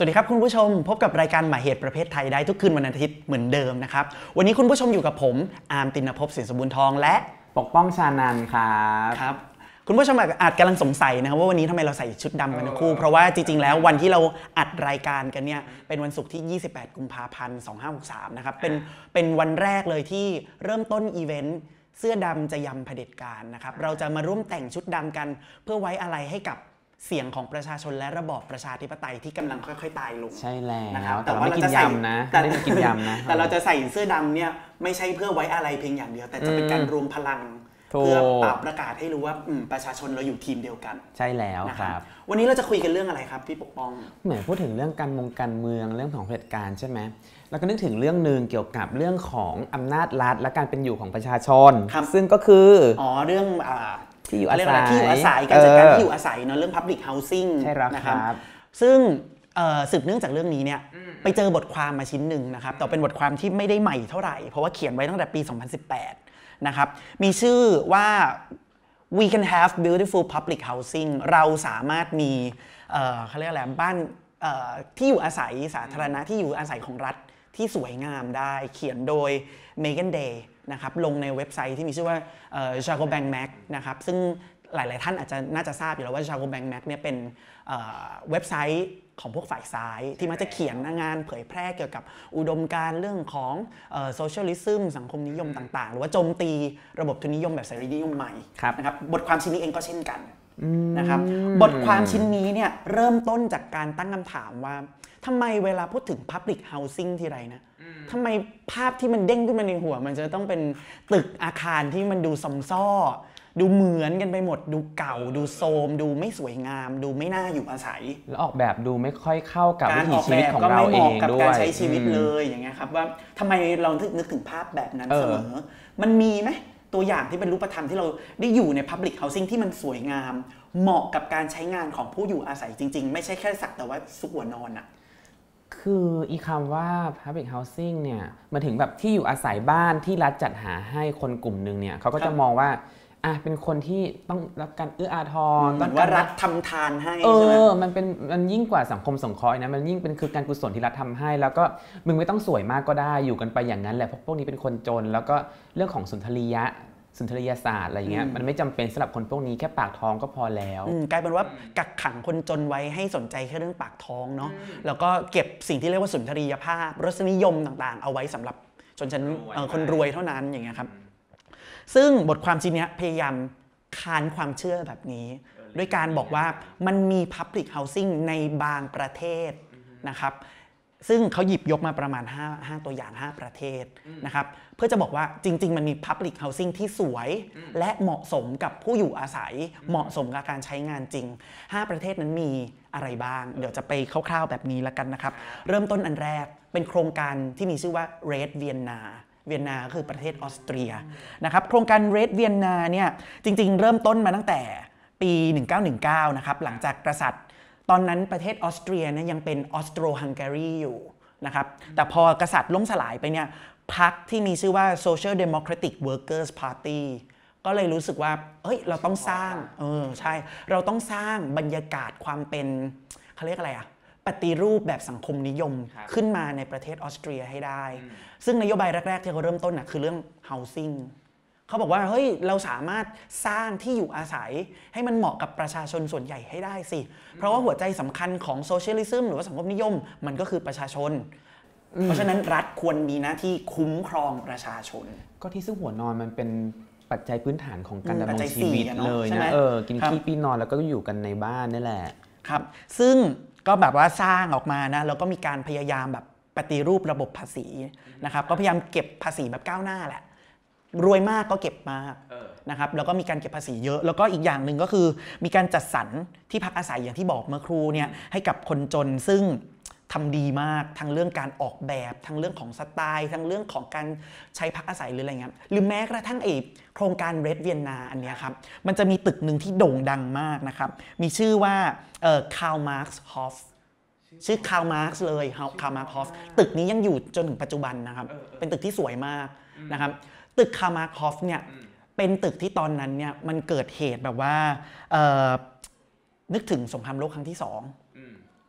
สวัสดีครับคุณผู้ชมพบกับรายการหมายเหตุประเภทไทยได้ทุกคืนวันอาทิตย์เหมือนเดิมนะครับวันนี้คุณผู้ชมอยู่กับผมอาร์มตินภพสินสมบูรณ์ทองและปกป้องชานันท์ครับคุณผู้ชมอาจกำลังสงสัยนะครับว่าวันนี้ทำไมเราใส่ชุดดำกันทั้งคู่เพราะว่าจริงๆแล้ววันที่เราอัดรายการกันเนี่ยเป็นวันศุกร์ที่28กุมภาพันธ์2563นะครับเป็นวันแรกเลยที่เริ่มต้นอีเวนต์เสื้อดำจะยำเผด็จการนะครับเราจะมาร่วมแต่งชุดดำกันเพื่อไว้อะไรให้กับเสียงของประชาชนและระบอบประชาธิปไตยที่กำลังค่อยๆตายลงใช่แล้วนะครับแต่ว่าไม่กินยำนะไม่ได้กินยำนะแต่เราจะใส่เสื้อดำเนี่ยไม่ใช่เพื่อไว้อะไรเพียงอย่างเดียวแต่จะเป็นการรวมพลังเพื่อประกาศให้รู้ว่าประชาชนเราอยู่ทีมเดียวกันใช่แล้วครับวันนี้เราจะคุยกันเรื่องอะไรครับพี่ปกป้องเหมือนพูดถึงเรื่องการเมืองเรื่องของเผด็จการใช่ไหมแล้วก็นึกถึงเรื่องนึงเกี่ยวกับเรื่องของอำนาจรัฐและการเป็นอยู่ของประชาชนซึ่งก็คือเรื่องที่อยู่อาศัยการจัดการที่อยู่อาศัยเนาะเรื่อง Public Housing นะครับซึ่งสืบเนื่องจากเรื่องนี้เนี่ยไปเจอบทความมาชิ้นหนึ่งนะครับแต่เป็นบทความที่ไม่ได้ใหม่เท่าไหร่เพราะว่าเขียนไว้ตั้งแต่ปี 2018 นะครับมีชื่อว่า we can have beautiful public housing เราสามารถมีเขาเรียกอะไรบ้านที่อยู่อาศัยสาธารณะที่อยู่อาศัยของรัฐที่สวยงามได้เขียนโดย Megan Day นะครับลงในเว็บไซต์ที่มีชื่อว่า Chicago Bank Mag นะครับซึ่งหลายๆท่านอาจจะน่าจะทราบอยู่แล้วว่า Chicago Bank Mag เนี่ยเป็นเว็บไซต์ของพวกฝ่ายซ้ายที่มักจะเขียนงานเผยแพร่เกี่ยวกับอุดมการณ์เรื่องของโซเชียลิซึมสังคมนิยมต่างๆหรือว่าโจมตีระบบทุนนิยมแบบเสรีนิยมใหม่นะครับบทความชิ้นนี้เองก็เช่นกันนะครับบทความชิ้นนี้เนี่ยเริ่มต้นจากการตั้งคำถามว่าทำไมเวลาพูดถึง Public Housing ทีไรนะทำไมภาพที่มันเด้งขึ้นมาในหัวมันจะต้องเป็นตึกอาคารที่มันดูซอมซ่อดูเหมือนกันไปหมดดูเก่าดูโทรมดูไม่สวยงามดูไม่น่าอยู่อาศัยแล้วออกแบบดูไม่ค่อยเข้ากับวิถีชีวิตของเราเองด้วยการใช้ชีวิตเลยอย่างเงี้ยครับว่าทำไมเรานึกถึงภาพแบบนั้นเสมอมันมีไหมตัวอย่างที่เป็นรูปธรรมที่เราได้อยู่ใน Public Housing ที่มันสวยงามเหมาะกับการใช้งานของผู้อยู่อาศัยจริงๆไม่ใช่แค่สักแต่ว่าซุกหัวนอนอะคืออีคำว่า Public Housing เนี่ยมาถึงแบบที่อยู่อาศัยบ้านที่รัฐจัดหาให้คนกลุ่มหนึ่งเนี่ยเขาก็จะมองว่าเป็นคนที่ต้องรับการเอื้ออาทรต้องว่ารัฐทำทานให้มันยิ่งกว่าสังคมสงเคราะห์นะมันยิ่งเป็นคือการกุศลที่รัฐทำให้แล้วก็มึงไม่ต้องสวยมากก็ได้อยู่กันไปอย่างนั้นแหละพวกนี้เป็นคนจนแล้วก็เรื่องของสุนทรียศาสตร์อะไรเงี้ยมันไม่จำเป็นสำหรับคนพวกนี้แค่ปากท้องก็พอแล้วกลายเป็นว่ากักขังคนจนไว้ให้สนใจแค่เรื่องปากท้องเนาะแล้วก็เก็บสิ่งที่เรียกว่าสุนทรียภาพรสนิยมต่างๆเอาไว้สำหรับชนชั้นคนรวยเท่านั้นอย่างเงี้ยครับซึ่งบทความชิ้นนี้พยายามค้านความเชื่อแบบนี้ด้วยการบอกว่ามันมี Public Housing ในบางประเทศนะครับซึ่งเขาหยิบยกมาประมาณ5ตัวอย่าง5ประเทศนะครับเพื่อจะบอกว่าจริงๆมันมี Public Housing ที่สวยและเหมาะสมกับผู้อยู่อาศัยเหมาะสมกับการใช้งานจริง5ประเทศนั้นมีอะไรบ้างเดี๋ยวจะไปคร่าวๆแบบนี้แล้วกันนะครับเริ่มต้นอันแรกเป็นโครงการที่มีชื่อว่า Red Viennaเวียนนาคือประเทศออสเตรียนะครับโครงการ Red Vienna เนี่ยจริงๆเริ่มต้นมาตั้งแต่ปี 1919 นะครับหลังจากกษัตริย์ตอนนั้นประเทศออสเตรียเนี่ยยังเป็นออสโตรฮังการีอยู่นะครับแต่พอกษัตริย์ล่มสลายไปเนี่ยพรรคที่มีชื่อว่า Social Democratic Workers Party ก็เลยรู้สึกว่าเราต้องสร้างใช่เราต้องสร้างบรรยากาศความเป็นเขาเรียกอะไรปฏิรูปแบบสังคมนิยมขึ้นมาในประเทศออสเตรียให้ได้ซึ่งนโยบายแรกๆที่เขาเริ่มต้นคือเรื่อง housing เขาบอกว่าเราสามารถสร้างที่อยู่อาศัยให้มันเหมาะกับประชาชนส่วนใหญ่ให้ได้สิเพราะว่าหัวใจสำคัญของโซเชียลิซึมหรือว่าสังคมนิยมมันก็คือประชาชนเพราะฉะนั้นรัฐควรมีหน้าที่คุ้มครองประชาชนก็ที่ซึ่งหัวนอนมันเป็นปัจจัยพื้นฐานของการดำรงชีวิตเลยนะกินขี้ปีนอนแล้วก็อยู่กันในบ้านนี่แหละครับซึ่งก็แบบว่าสร้างออกมานะแล้วก็มีการพยายามแบบปฏิรูประบบภาษีนะครับก็พยายามเก็บภาษีแบบก้าวหน้าแหละรวยมากก็เก็บมากนะครับแล้วก็มีการเก็บภาษีเยอะแล้วก็อีกอย่างหนึ่งก็คือมีการจัดสรรที่พักอาศัยอย่างที่บอกเมื่อครู่เนี่ยให้กับคนจนซึ่งทำดีมากทั้งเรื่องการออกแบบทั้งเรื่องของสไตล์ทั้งเรื่องของการใช้พักอาศัยหรืออะไรเงี้ยหรือแม้กระทั่งโครงการ Red Vienna อันนี้ครับมันจะมีตึกหนึ่งที่โด่งดังมากนะครับมีชื่อว่าKarl Marx Hofชื่อคาร์ล มาร์กซ์เลยคาร์ล มาร์กซ์ฮอฟตึกนี้ยังอยู่จนถึงปัจจุบันนะครับเป็นตึกที่สวยมากนะครับตึกคาร์ล มาร์กซ์ฮอฟเนี่ยเป็นตึกที่ตอนนั้นเนี่ยมันเกิดเหตุแบบว่านึกถึงสงครามโลกครั้งที่2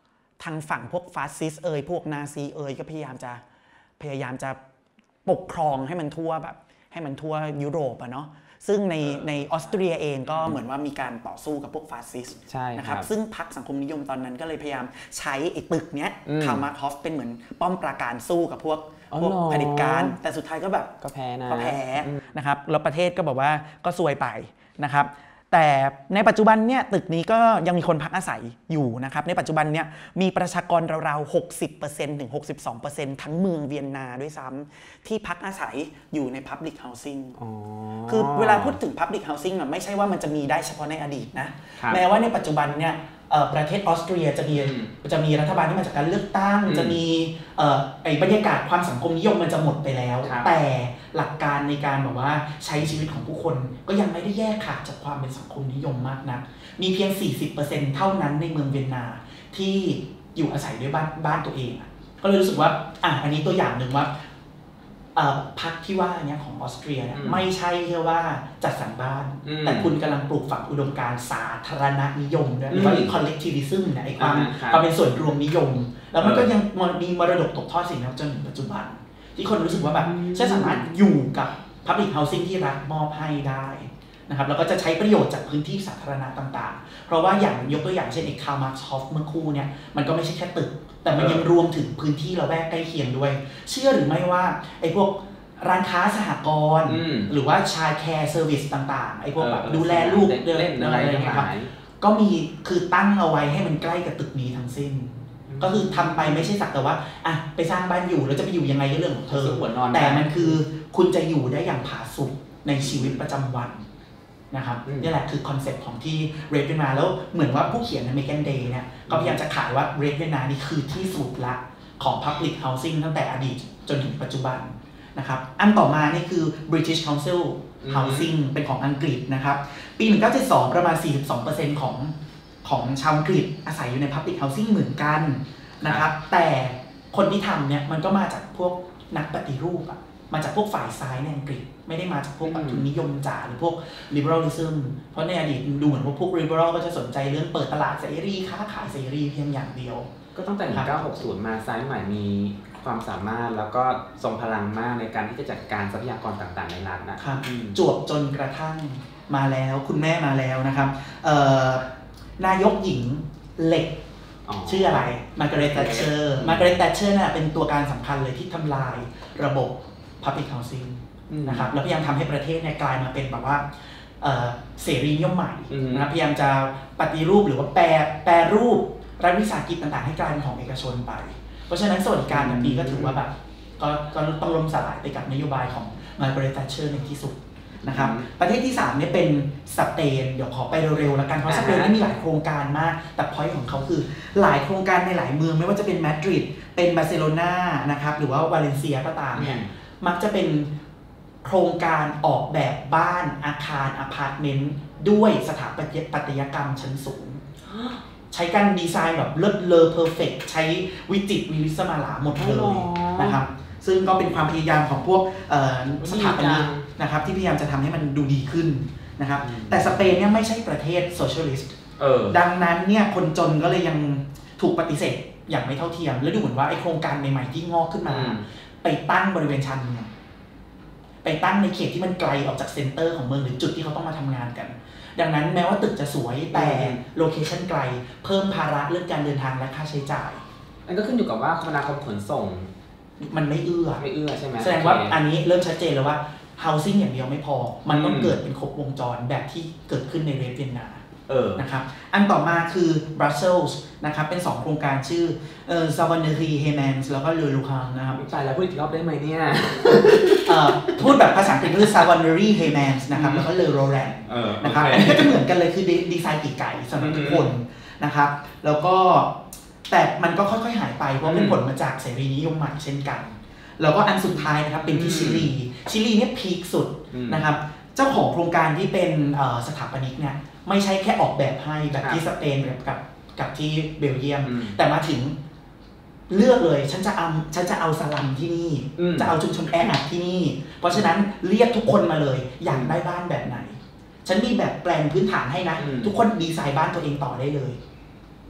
ทางฝั่งพวกฟาสซิสพวกนาซีก็พยายามจะปกครองให้มันทั่วแบบให้มันทั่วยุโรปอะเนาะซึ่งในออสเตรียเองก็เหมือนว่ามีการต่อสู้กับพวกฟาสซิสต์นะครับซึ่งพรรคสังคมนิยมตอนนั้นก็เลยพยายามใช้ไอ้ตึกเนี้ยคาร์ล มาร์คอฟเป็นเหมือนป้อมปราการสู้กับพวกเผด็จการแต่สุดท้ายก็แบบก็แพ้นะครับแล้วประเทศก็บอกว่าก็ซวยไปนะครับแต่ในปัจจุบันเนี่ยตึกนี้ก็ยังมีคนพักอาศัยอยู่นะครับในปัจจุบันเนี่ยมีประชากรราวๆ 60% ถึง 62% ทั้งเมืองเวียนนาด้วยซ้ำที่พักอาศัยอยู่ใน Public Housing คือเวลาพูดถึง Public Housing ไม่ใช่ว่ามันจะมีได้เฉพาะในอดีตนะแม้ว่าในปัจจุบันเนี่ยประเทศออสเตรียจะมีรัฐบาลที่มาจากการเลือกตั้งจะมีบรรยากาศความสังคมนิยมมันจะหมดไปแล้วแต่หลักการในการแบบว่าใช้ชีวิตของผู้คนก็ยังไม่ได้แยกขาดจากความเป็นสังคมนิยมมากนักมีเพียง 40% เท่านั้นในเมืองเวียนนาที่อยู่อาศัยด้วยบ้านตัวเองก็เลยรู้สึกว่าอันนี้ตัวอย่างหนึ่งว่าพรรคที่ว่าเนี่ยของออสเตรียเนี่ยไม่ใช่แค่ว่าจัดสรรบ้านแต่คุณกำลังปลูกฝังอุดมการณ์สาธารณนิยมด้วยหรือว่า collectivism เนี่ยไอ้ความเป็นส่วนรวมนิยมแล้วมันก็ยังมีมรดกตกทอดสิ่งนั้นจนถึงปัจจุบันที่คนรู้สึกว่าแบบฉันสามารถอยู่กับ public housing ที่รัฐมอบให้ได้นะครับแล้วก็จะใช้ประโยชน์จากพื้นที่สาธารณะต่างๆเพราะว่าอย่างยกตัวอย่างเช่นไอ้คาร์ล มาร์คอฟเมื่อคู่เนี่ยมันก็ไม่ใช่แค่ตึกแต่มันยังรวมถึงพื้นที่ละแวกใกล้เคียงด้วยเชื่อหรือไม่ว่าไอ้พวกร้านค้าสหกรณ์หรือว่าชายแคร์เซอร์วิสต่างๆไอ้พวกแบบดูแลลูกเดินอะไรอย่างเงี้ยครับก็มีคือตั้งเอาไว้ให้มันใกล้กับตึกนี้ทั้งสิ้นก็คือทำไปไม่ใช่สักแต่ว่าไปสร้างบ้านอยู่แล้วจะไปอยู่ยังไงก็เรื่องของเธอแต่มันคือคุณจะอยู่ได้อย่างผาสุกในชีวิตประจำวันนะครับนี่แหละคือคอนเซ็ปต์ของที่เรดเวียนนาแล้วเหมือนว่าผู้เขียนใน Megan Day เนี่ยก็พยายามจะขายว่าเรดเวียนนานี่คือที่สุดละของ Public Housing ตั้งแต่อดีตจนถึงปัจจุบันนะครับอันต่อมานี่คือ British Council Housing เป็นของอังกฤษนะครับปี 1972 ประมาณ 42% ของชาวอังกฤษอาศัยอยู่ใน Public Housing เหมือนกันนะครับแต่คนที่ทำเนี่ยมันก็มาจากพวกนักปฏิรูปมาจากพวกฝ่ายซ้ายในอังกฤษไม่ได้มาจากพวกทุนนิยมจ๋าหรือพวก liberalism เพราะในอดีตดูเหมือนว่าพวก liberal ก็จะสนใจเรื่องเปิดตลาดเสรีค้าขายเสรีเพียงอย่างเดียวก็ตั้งแต่ 1960 มาซ้ายใหม่มีความสามารถแล้วก็ทรงพลังมากในการที่จะจัดการทรัพยากรต่างๆในรัฐนะครับจวบจนกระทั่งมาแล้วคุณแม่มาแล้วนะครับนายกหญิงเหล็กชื่ออะไรมาร์กาเร็ต แทชเชอร์น่ะเป็นตัวการสำคัญเลยที่ทำลายระบบ Public Housing นะครับแล้วพยายามทำให้ประเทศเนี่ยกลายมาเป็นแบบว่าเสรีนิยมใหม่นะครับพยายามจะปฏิรูปหรือว่าแปรรูปรัฐวิสาหกิจต่างๆให้กลายเป็นของเอกชนไปเพราะฉะนั้นสวัสดิการแบบนี้ก็ถือว่าแบบก็ต้องล้มสลายไปกับนโยบายของมาร์กาเร็ต แทชเชอร์ในที่สุดนะครับประเทศที่3เนี่ยเป็นสเปนเดี๋ยวขอไปเร็วๆแล้วกันเพราะสเปนนี่มีหลายโครงการมากแต่พอยต์ของเขาคือหลายโครงการในหลายเมืองไม่ว่าจะเป็นมาดริดเป็นบาร์เซโลนานะครับหรือว่าวาเลนเซียก็ตามเนี่ยมักจะเป็นโครงการออกแบบบ้านอาคารอพาร์ตเมนต์ด้วยสถาปัตยกรรมชั้นสูงใช้การดีไซน์แบบเลิศเลอเพอร์เฟกต์ใช้วิจิตรวิริศมาลาหมดเลยนะครับซึ่งก็เป็นความพยายามของพวกสถาปนิกนะครับที่พยายามจะทำให้มันดูดีขึ้นนะครับแต่สเปนเนี่ยไม่ใช่ประเทศโซเชียลิสต์ดังนั้นเนี่ยคนจนก็เลยยังถูกปฏิเสธอย่างไม่เท่าเทียมและดูเหมือนว่าไอโครงการใหม่ๆที่งอกขึ้นมาไปตั้งบริเวณชานเมืองไปตั้งในเขตที่มันไกลออกจากเซ็นเตอร์ของเมืองหรือจุดที่เขาต้องมาทำงานกันดังนั้นแม้ว่าตึกจะสวยแต่โลเคชั่นไกลเพิ่มภาระเรื่องการเดินทางและค่าใช้จ่ายอันก็ขึ้นอยู่กับว่าคมนาคมขนส่งมันไม่เอื้อใช่ไหมแสดงว่าอันนี้เริ่มชัดเจนแล้วว่า housing อย่างเดียวไม่พอมันต้องเกิดเป็นครบวงจรแบบที่เกิดขึ้นในเวียนนานะครับอันต่อมาคือบรัสเซลส์นะครับเป็น2โครงการชื่อซาวาเนรีเฮแมนส์แล้วก็เลอลูคังนะครับตายแล้วพูดอีกรอบได้ไหมเนี่ยพูดแบบภาษาอังกฤษคือซาวาเนรีเฮแมนส์นะครับแล้วก็เลอโรแรนนะครับอันนี้ก็จะเหมือนกันเลยคือดีไซน์ไก่สำหรับทุกคนนะครับแล้วก็แต่มันก็ค่อยๆหายไปเพราะเป็นผลมาจากเสรีนิยมใหม่เช่นกันแล้วก็อันสุดท้ายนะครับเป็นที่ชิลีเนี่ยพีคสุดนะครับเจ้าของโครงการที่เป็นสถาปนิกเนี่ยไม่ใช่แค่ออกแบบให้แบบที่สเปนกับที่เบลเยียมแต่มาถึงเลือกเลยฉันจะเอาสลัมที่นี่จะเอาชุมชนแออัดที่นี่เพราะฉะนั้นเรียกทุกคนมาเลยอยากได้บ้านแบบไหนฉันมีแบบแปลนพื้นฐานให้นะทุกคนดีไซน์บ้านตัวเองต่อได้เลย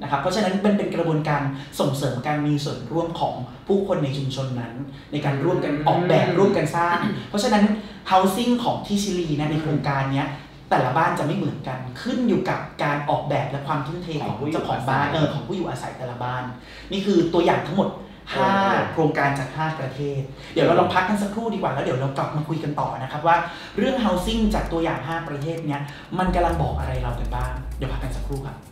นะครับเพราะฉะนั้นมันเป็นกระบวนการส่งเสริมการมีส่วนร่วมของผู้คนในชุมชนนั้นในการร่วมกันออกแบบร่วมกันสร้างเพราะฉะนั้น housing ของที่ชิลีนะในโครงการนี้แต่ละบ้านจะไม่เหมือนกันขึ้นอยู่กับการออกแบบและความทุ่มเทของเจ้าของบ้านของผู้อยู่อาศัยแต่ละบ้านนี่คือตัวอย่างทั้งหมด5โครงการจาก5ประเทศเดี๋ยวเราลองพักกันสักครู่ดีกว่าแล้วเดี๋ยวเรากลับมาคุยกันต่อนะครับว่าเรื่อง housing จากตัวอย่าง5ประเทศเนี้ยมันกำลังบอกอะไรเรากันบ้างเดี๋ยวพักกันสักครู่ครับ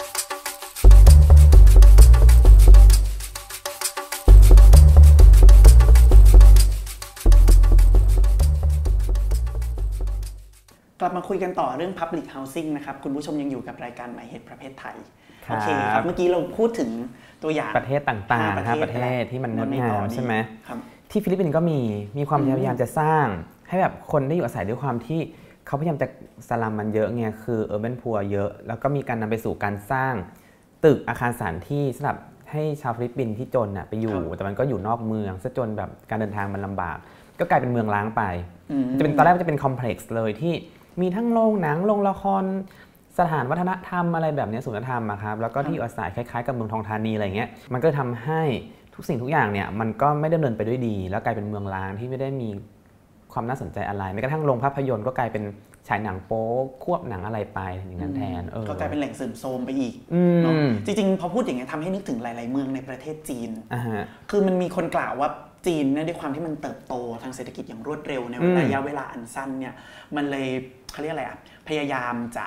กลับมาคุยกันต่อเรื่อง Public Housing นะครับคุณผู้ชมยังอยู่กับรายการหมายเหตุประเภทไทยโอเคครับเมื่อกี้เราพูดถึงตัวอย่างประเทศต่างๆประเทศที่มันงดงามใช่ไหมที่ฟิลิปปินส์ก็มีความพยายามจะสร้างให้แบบคนได้อยู่อาศัยด้วยความที่เขาพยายามจะสลัมมันเยอะไงคือurban poor เยอะแล้วก็มีการนำไปสู่การสร้างตึกอาคารสถานที่สำหรับให้ชาวฟิลิปปินส์ที่จนไปอยู่แต่มันก็อยู่นอกเมืองซะจนแบบการเดินทางมันลำบากก็กลายเป็นเมืองร้างไปจะเป็นตอนแรกจะเป็นคอมเพล็กซ์เลยที่มีทั้งโรงหนังโรงละครสถานวัฒนธรรมอะไรแบบนี้ศูนย์ธรรมครับแล้วก็ที่อยู่อาศัยคล้ายๆกับเมืองทองธานีอะไรเงี้ยมันก็ทำให้ทุกสิ่งทุกอย่างเนี่ยมันก็ไม่ดำเนินไปด้วยดีแล้วกลายเป็นเมืองร้างที่ไม่ได้มีความน่าสนใจอะไรแม้กระทั่งโรงภาพยนตร์ก็กลายเป็นฉายหนังโป๊ควบหนังอะไรไปอย่างนั้นแทนก็กลายเป็นแหล่งสื่อโทรมไปอีกจริงๆพอพูดอย่างนี้ทำให้นึกถึงหลายๆเมืองในประเทศจีนคือมันมีคนกล่าวว่าจีนเนี่ยด้วยความที่มันเติบโตทางเศรษฐกิจอย่างรวดเร็วในระยะเวลาอันสั้นเนี่ยมันเลยเขาเรียกอะไรพยายามจะ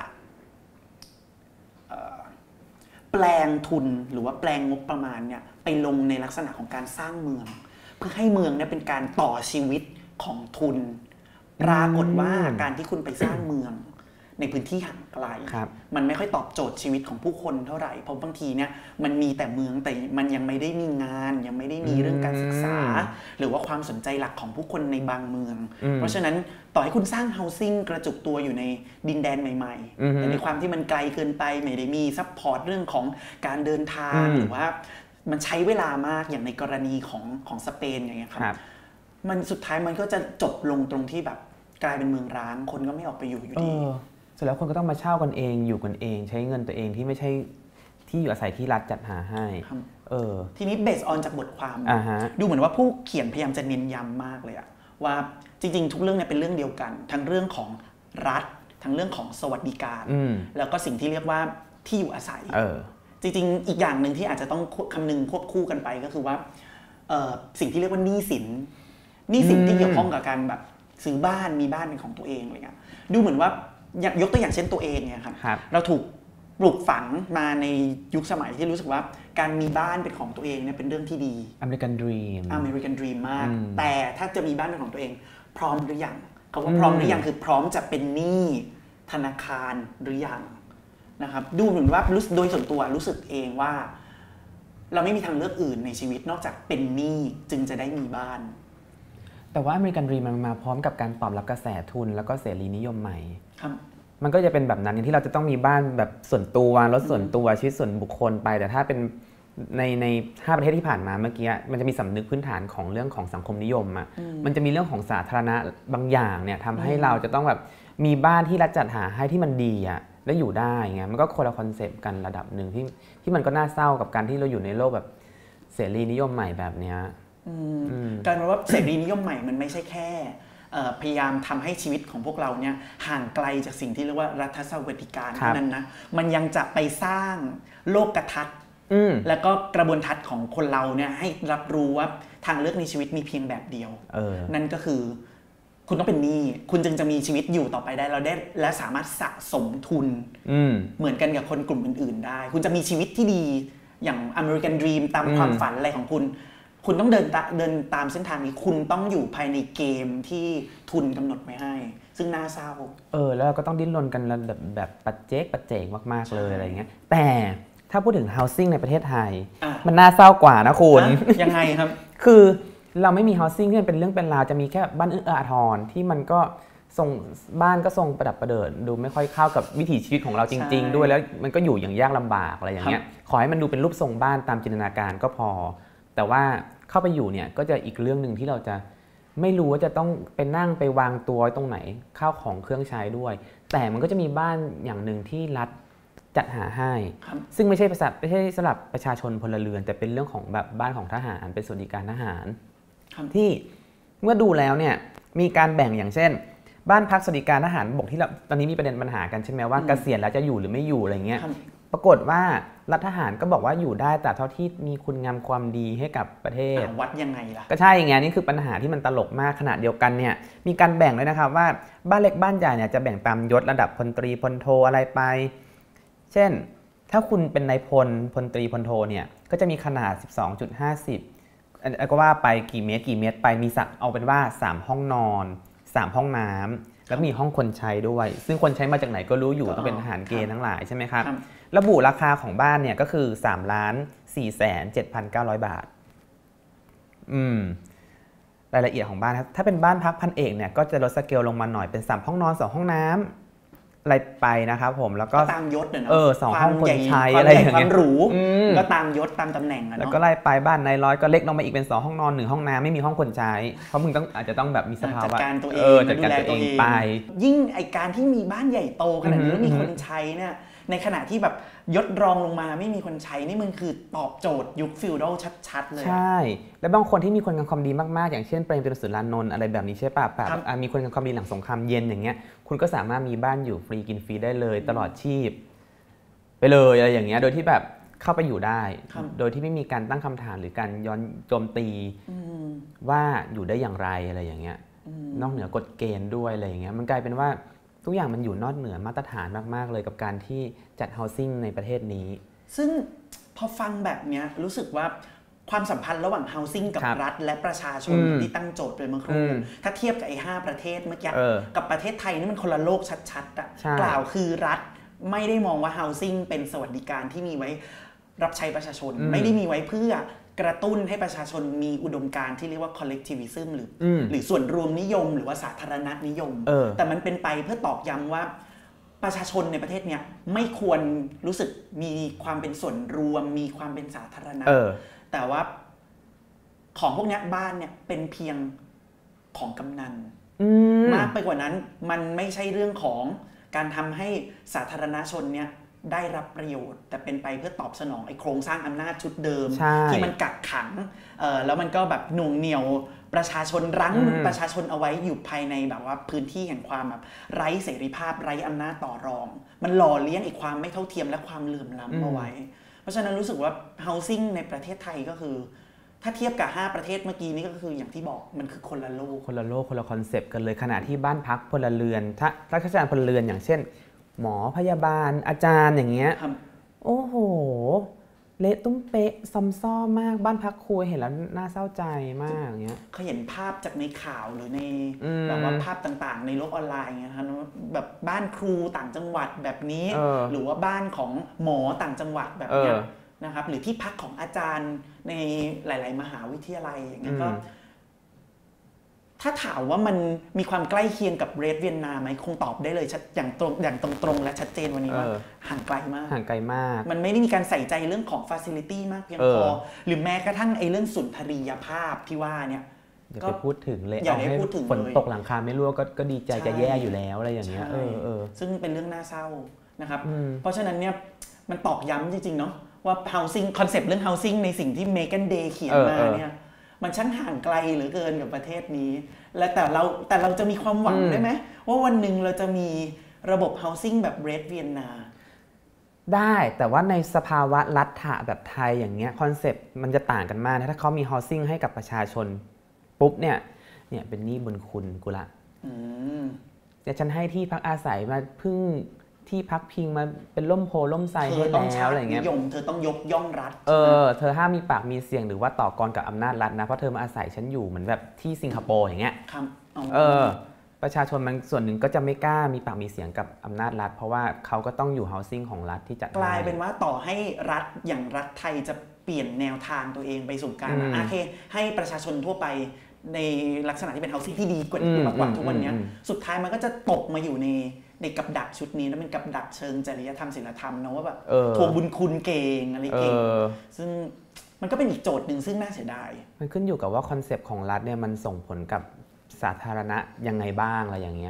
แปลงทุนหรือว่าแปลงงบประมาณเนี่ยไปลงในลักษณะของการสร้างเมืองเพื่อให้เมืองเนี่ยเป็นการต่อชีวิตของทุนปรากฏว่าการที่คุณไปสร้างเมืองในพื้นที่ห่างไกลมันไม่ค่อยตอบโจทย์ชีวิตของผู้คนเท่าไหร่เพราะบางทีเนี่ยมันมีแต่เมืองแต่มันยังไม่ได้มีงานยังไม่ได้มีเรื่องการศึกษาหรือว่าความสนใจหลักของผู้คนในบางเมืองเพราะฉะนั้นต่อให้คุณสร้าง housing กระจุกตัวอยู่ในดินแดนใหม่ๆแต่ในความที่มันไกลเกินไปไม่ได้มีซัพพอร์ตเรื่องของการเดินทางหรือว่ามันใช้เวลามากอย่างในกรณีของสเปนอย่างเงี้ยครับมันสุดท้ายมันก็จะจบลงตรงที่แบบกลายเป็นเมืองร้างคนก็ไม่ออกไปอยู่ดีเสร็จแล้วคนก็ต้องมาเช่ากันเองอยู่กันเองใช้เงินตัวเองที่ไม่ใช่ที่อยู่อาศัยที่รัฐจัดหาให้ทีนี้เบสออนจากบทความดูเหมือนว่าผู้เขียนพยายามจะเน้นย้ำมากเลยอะว่าจริงๆทุกเรื่องเนี่ยเป็นเรื่องเดียวกันทั้งเรื่องของรัฐทั้งเรื่องของสวัสดิการแล้วก็สิ่งที่เรียกว่าที่อยู่อาศัยจริงๆอีกอย่างหนึ่งที่อาจจะต้องคำนึงควบคู่กันไปก็คือว่าสิ่งที่เรียกว่าหนี้สินที่เกี่ยวข้องกับการแบบซื้อบ้านมีบ้านเป็นของตัวเองอะไรเงี้ยดูเหมือนว่ายกตัวอย่างเช่นตัวเองเนี่ยครับเราถูกปลูกฝังมาในยุคสมัยที่รู้สึกว่าการมีบ้านเป็นของตัวเองเนี่ยเป็นเรื่องที่ดี American Dream มากแต่ถ้าจะมีบ้านเป็นของตัวเองพร้อมหรือยังเขาว่าพร้อมหรือยังคือพร้อมจะเป็นหนี้ธนาคารหรือยังนะครับดูเหมือนว่าโดยส่วนตัวรู้สึกเองว่าเราไม่มีทางเลือกอื่นในชีวิตนอกจากเป็นหนี้จึงจะได้มีบ้านแต่ว่า American Dream มันมาพร้อมกับการตอบรับกระแสทุนแล้วก็เสรีนิยมใหม่มันก็จะเป็นแบบนั้นอย่างที่เราจะต้องมีบ้านแบบส่วนตัวรถส่วนตัวชีวิตส่วนบุคคลไปแต่ถ้าเป็นใน5ประเทศที่ผ่านมาเมื่อกี้มันจะมีสำนึกพื้นฐานของเรื่องของสังคมนิยมมันจะมีเรื่องของสาธารณะบางอย่างเนี่ยทำให้เราจะต้องแบบมีบ้านที่รัฐจัดหาให้ที่มันดีและอยู่ได้ไงมันก็คนละคอนเซปต์กันระดับหนึ่งที่มันก็น่าเศร้ากับการที่เราอยู่ในโลกแบบเสรีนิยมใหม่แบบนี้การว่าเสรีนิยมใหม่มันไม่ใช่แค่พยายามทำให้ชีวิตของพวกเราเนี่ยห่างไกลจากสิ่งที่เรียกว่ารัฐสวัสดิการเท่านั้นนะมันยังจะไปสร้างโลกทัศน์แล้วก็กระบวนทัศน์ของคนเราเนี่ยให้รับรู้ว่าทางเลือกในชีวิตมีเพียงแบบเดียวนั่นก็คือคุณต้องเป็นหนี้คุณจึงจะมีชีวิตอยู่ต่อไปได้และสามารถสะสมทุนเหมือนกันกับคนกลุ่มอื่นๆได้คุณจะมีชีวิตที่ดีอย่าง American Dream ตามความฝันอะไรของคุณต้องเดินตามเส้นทางนี้คุณต้องอยู่ภายในเกมที่ทุนกำหนดไว้ให้ซึ่งน่าเศร้าแล้วก็ต้องดิ้นรนกันแบบปัจเจกมากๆเลยอะไรเงี้ยแต่ถ้าพูดถึง housing ในประเทศไทยมันน่าเศร้ากว่านะคุณยังไงครับคือเราไม่มี housing ที่มันเป็นเรื่องเป็นราวจะมีแค่บ้านเอื้ออาทรที่มันก็ทรงบ้านก็ทรงประดับประเดิดดูไม่ค่อยเข้ากับวิถีชีวิตของเราจริงๆด้วยแล้วมันก็อยู่อย่างยากลำบากอะไรอย่างเงี้ยขอให้มันดูเป็นรูปทรงบ้านตามจินตนาการก็พอแต่ว่าเข้าไปอยู่เนี่ยก็จะอีกเรื่องนึงที่เราจะไม่รู้ว่าจะต้องไปนั่งไปวางตัวตรงไหนข้าวของเครื่องใช้ด้วยแต่มันก็จะมีบ้านอย่างนึงที่รัฐจัดหาให้ซึ่งไม่ใช่สำหรับประชาชนพลเรือนแต่เป็นเรื่องของแบบบ้านของทหารเป็นสวัสดิการทหารที่เมื่อดูแล้วเนี่ยมีการแบ่งอย่างเช่นบ้านพักสวัสดิการทหารบกที่ตอนนี้มีประเด็นปัญหากันใช่ไหมว่าเกษียณแล้วจะอยู่หรือไม่อยู่อะไรเงี้ยปรากฏว่ารัฐทหารก็บอกว่าอยู่ได้แต่เท่าที่มีคุณงามความดีให้กับประเทศวัดยังไงล่ะก็ใช่ไงนี่คือปัญหาที่มันตลกมากขณะเดียวกันเนี่ยมีการแบ่งเลยนะครับว่าบ้านเล็กบ้านใหญ่เนี่ยจะแบ่งตามยศระดับพลตรีพลโทอะไรไปเช่นถ้าคุณเป็นนายพลตรีพลโทเนี่ยก็จะมีขนาด 12.50 อันก็ว่าไปกี่เมตรไปมีสักเอาเป็นว่า3ห้องนอน3ห้องน้ำแล้วมีห้องคนใช้ด้วยซึ่งคนใช้มาจากไหนก็รู้อยู่ต้องเป็นทหารเกณฑ์ทั้งหลายใช่ไหมครับระบุราคาของบ้านเนี่ยก็คือ 3,407,900 บาทรายละเอียดของบ้านครับถ้าเป็นบ้านพักพันเอกเนี่ยก็จะลดสเกลลงมาหน่อยเป็น3ห้องนอน2ห้องน้ำอะไรไปนะครับผมแล้วก็ตามยศเนาะ2ห้องคนใช้อะไรอย่างเงี้ยความหรูก็ตามยศตามตำแหน่งเนาะแล้วก็ไล่ไปบ้านนายร้อยก็เล็กลงมาอีกเป็น2ห้องนอน1ห้องน้ำไม่มีห้องคนใช้เพราะมึงอาจจะต้องแบบมีสภาวะจัดการตัวเองจัดการตัวเองไปยิ่งไอการที่มีบ้านใหญ่โตขนาดนี้แล้วมีคนใช้เนี่ยในขณะที่แบบยศรองลงมาไม่มีคนใช้นี่มันคือตอบโจทย์ยุคฟิวดอลชัดๆเลยใช่และบางคนที่มีคนงานความดีมากๆอย่างเช่นเปรมปรีสุรานนท์อะไรแบบนี้ใช่ป่ะมีคนงานความดีหลังสงครามเย็นอย่างเงี้ยคุณก็สามารถมีบ้านอยู่ฟรีกินฟรีได้เลยตลอดชีพไปเลยอะไรอย่างเงี้ยโดยที่แบบเข้าไปอยู่ได้โดยที่ไม่มีการตั้งคำถามหรือการย้อนโจมตีว่าอยู่ได้อย่างไรอะไรอย่างเงี้ยนอกเหนือกฎเกณฑ์ด้วยอะไรอย่างเงี้ยมันกลายเป็นว่าทุกอย่างมันอยู่นอกเหนือมาตรฐานมากๆเลยกับการที่จัด housing ในประเทศนี้ซึ่งพอฟังแบบนี้รู้สึกว่าความสัมพันธ์ระหว่าง housing กับรัฐและประชาชนที่ตั้งโจทย์ไปเมื่อครู่ถ้าเทียบกับไอ้5ประเทศเมื่อกี้กับประเทศไทยนี่มันคนละโลกชัดๆอ่ะกล่าวคือรัฐไม่ได้มองว่า housing เป็นสวัสดิการที่มีไว้รับใช้ประชาชนไม่ได้มีไว้เพื่อกระตุ้นให้ประชาชนมีอุดมการณ์ที่เรียกว่า collectivism หรือส่วนรวมนิยมหรือว่าสาธารณนิยมแต่มันเป็นไปเพื่อตอกย้ำว่าประชาชนในประเทศเนี้ยไม่ควรรู้สึกมีความเป็นส่วนรวมมีความเป็นสาธารณะแต่ว่าของพวกนี้บ้านเนี่ยเป็นเพียงของกำนันมากไปกว่านั้นมันไม่ใช่เรื่องของการทำให้สาธารณชนเนี่ยได้รับประโยชน์แต่เป็นไปเพื่อตอบสนองไอ้โครงสร้างอำนาจชุดเดิมที่มันกักขังแล้วมันก็แบบหน่วงเหนี่ยวประชาชนรั้งประชาชนเอาไว้อยู่ภายในแบบว่าพื้นที่แห่งความแบบไร้เสรีภาพไร้อำนาจต่อรองมันหล่อเลี้ยงไอ้ความไม่เท่าเทียมและความเหลื่อมล้ำเอาไว้เพราะฉะนั้นรู้สึกว่า housing ในประเทศไทยก็คือถ้าเทียบกับ5ประเทศเมื่อกี้นี้ก็คืออย่างที่บอกมันคือคนละโลกคนละคอนเซปต์กันเลยขณะที่บ้านพักพลเรือนถ้าราชการพลเรือนอย่างเช่นหมอพยาบาลอาจารย์อย่างเงี้ยโอ้โหเละตุ้มเป๊ะซอมซ่อมากบ้านพักครูเห็นแล้วน่าเศร้าใจมากอย่างเงี้ยเขาเห็นภาพจากในข่าวหรือในแบบว่าภาพต่างๆในโลกออนไลน์เงี้ยครับแบบบ้านครูต่างจังหวัดแบบนี้หรือว่าบ้านของหมอต่างจังหวัดแบบเนี้ยนะครับหรือที่พักของอาจารย์ในหลายๆมหาวิทยาลัยอย่างเงี้ยก็ถ้าถามว่ามันมีความใกล้เคียงกับเรดเวียนนาไหมคงตอบได้เลยอย่างตรงและชัดเจนวันนี้ว่าห่างไกลมากมันไม่ได้มีการใส่ใจเรื่องของฟาซิลิตี้มากเพียงพอหรือแม้กระทั่งไอ้เรื่องสุนทรียภาพที่ว่าเนี่ยอย่าไปพูดถึงเลยเอาให้ฝนตกหลังคาไม่รั่วก็ดีใจจะแย่อยู่แล้วอะไรอย่างเงี้ยซึ่งเป็นเรื่องน่าเศร้านะครับเพราะฉะนั้นเนี่ยมันตอกย้ำจริงๆเนาะว่า housing คอนเซปต์เรื่อง housing ในสิ่งที่เมแกนเดย์เขียนมาเนี่ยมันช่างห่างไกลเหลือเกินกับประเทศนี้และแต่เราจะมีความหวังได้ไหมว่าวันหนึ่งเราจะมีระบบ housing แบบเรดเวียนนาได้แต่ว่าในสภาวะรัฐะแบบไทยอย่างเงี้ยคอนเซปต์มันจะต่างกันมากนะถ้าเขามี housing ให้กับประชาชนปุ๊บเนี่ยเป็นหนี้บุญคุณกูละแต่ฉันให้ที่พักอาศัยมาพึ่งที่พักพิงมาเป็นร่มโพล่มไทรให้แล้วอะไรเงี้ยเธอต้องยกย่องรัฐเธอห้ามมีปากมีเสียงหรือว่าต่อกรกับอำนาจรัฐนะเพราะเธอมาอาศัยฉันอยู่เหมือนแบบที่สิงคโปร์อย่างเงี้ยประชาชนมันส่วนหนึ่งก็จะไม่กล้ามีปากมีเสียงกับอำนาจรัฐเพราะว่าเขาก็ต้องอยู่ housing ของรัฐที่จัดกลายเป็นว่าต่อให้รัฐอย่างรัฐไทยจะเปลี่ยนแนวทางตัวเองไปสู่การโอเคให้ประชาชนทั่วไปในลักษณะที่เป็น housing ที่ดีกว่าทุกวันนี้สุดท้ายมันก็จะตกมาอยู่ในกับดักชุดนี้แล้วเป็นกับดักเชิงจริยธรรมศีลธรรมนะว่าแบบทวงบุญคุณเก่งอะไรเก่งซึ่งมันก็เป็นอีกโจทย์หนึ่งซึ่งน่าเสียดายมันขึ้นอยู่กับว่าคอนเซปต์ของรัฐเนี่ยมันส่งผลกับสาธารณะยังไงบ้างอะไรอย่างเงี้ย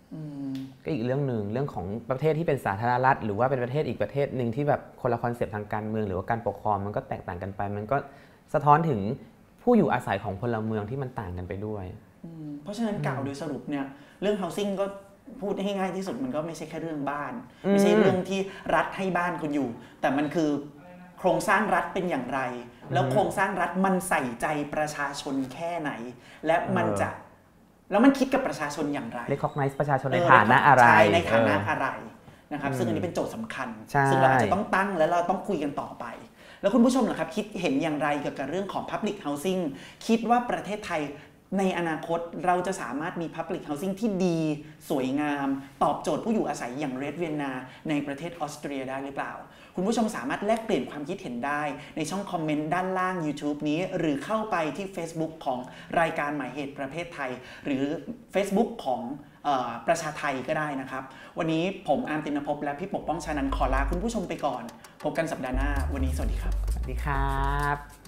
ก็อีกเรื่องหนึ่งเรื่องของประเทศที่เป็นสาธารณรัฐหรือว่าเป็นประเทศอีกประเทศหนึ่งที่แบบคนละคอนเซปต์ทางการเมืองหรือว่าการปกครองมันก็แตกต่างกันไปมันก็สะท้อนถึงผู้อยู่อาศัยของพลเมืองที่มันต่างกันไปด้วยเพราะฉะนั้นกล่าวโดยสรุปเนี่ยเรื่อง housing ก็พูดให้ง่ายที่สุดมันก็ไม่ใช่แค่เรื่องบ้านไม่ใช่เรื่องที่รัฐให้บ้านคุณอยู่แต่มันคือโครงสร้างรัฐเป็นอย่างไรแล้วโครงสร้างรัฐมันใส่ใจประชาชนแค่ไหนและมันคิดกับประชาชนอย่างไร recognize ประชาชนในฐานะอะไรในฐานะอะไรนะครับซึ่งอันนี้เป็นโจทย์สำคัญซึ่งเราอาจจะต้องตั้งและเราต้องคุยกันต่อไปแล้วคุณผู้ชมล่ะครับคิดเห็นอย่างไรเกี่ยวกับเรื่องของ Public Housing คิดว่าประเทศไทยในอนาคตเราจะสามารถมี Public Housing ที่ดีสวยงามตอบโจทย์ผู้อยู่อาศัยอย่างเรดเวียนนาในประเทศออสเตรียได้หรือเปล่าคุณผู้ชมสามารถแลกเปลี่ยนความคิดเห็นได้ในช่องคอมเมนต์ด้านล่าง YouTube นี้หรือเข้าไปที่ Facebook ของรายการหมายเหตุประเภทไทยหรือ Facebook ของประชาไทยก็ได้นะครับวันนี้ผมอาร์มตินภพและพี่ปกป้องชานันท์ขอลาคุณผู้ชมไปก่อนพบกันสัปดาห์หน้าวันนี้สวัสดีครับสวัสดีครับ